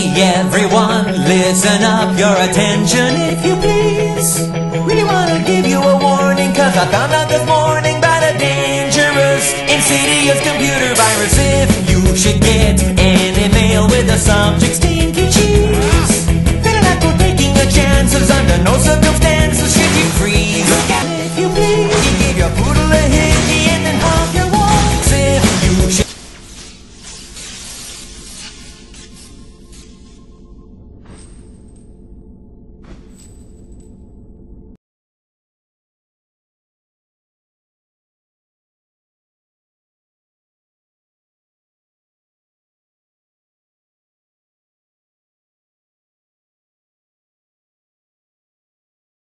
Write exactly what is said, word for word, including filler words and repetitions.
everyone, listen up, your attention if you please. Really wanna give you a warning, cause I found out this morning about a dangerous, insidious computer virus. If you should get an email with the subject